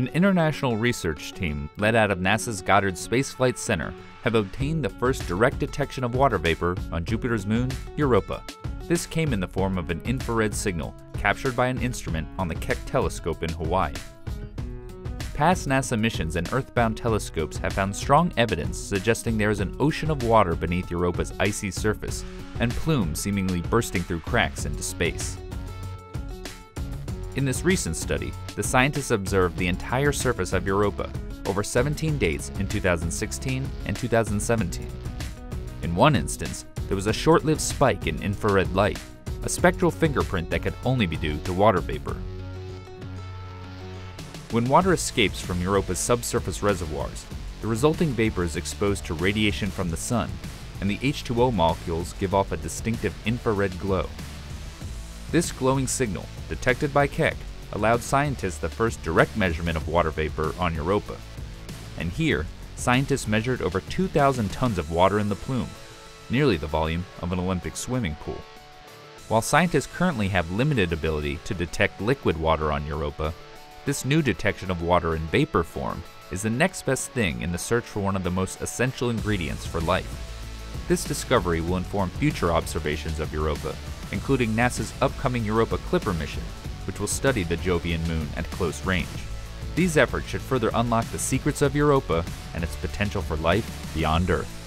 An international research team led out of NASA's Goddard Space Flight Center have obtained the first direct detection of water vapor on Jupiter's moon, Europa. This came in the form of an infrared signal captured by an instrument on the Keck telescope in Hawaii. Past NASA missions and Earthbound telescopes have found strong evidence suggesting there is an ocean of water beneath Europa's icy surface, and plumes seemingly bursting through cracks into space. In this recent study, the scientists observed the entire surface of Europa over 17 days in 2016 and 2017. In one instance, there was a short-lived spike in infrared light, a spectral fingerprint that could only be due to water vapor. When water escapes from Europa's subsurface reservoirs, the resulting vapor is exposed to radiation from the sun, and the H2O molecules give off a distinctive infrared glow. This glowing signal, detected by Keck, allowed scientists the first direct measurement of water vapor on Europa. And here, scientists measured over 2,000 tons of water in the plume, nearly the volume of an Olympic swimming pool. While scientists currently have limited ability to detect liquid water on Europa, this new detection of water in vapor form is the next best thing in the search for one of the most essential ingredients for life. This discovery will inform future observations of Europa, including NASA's upcoming Europa Clipper mission, which will study the Jovian moon at close range. These efforts should further unlock the secrets of Europa and its potential for life beyond Earth.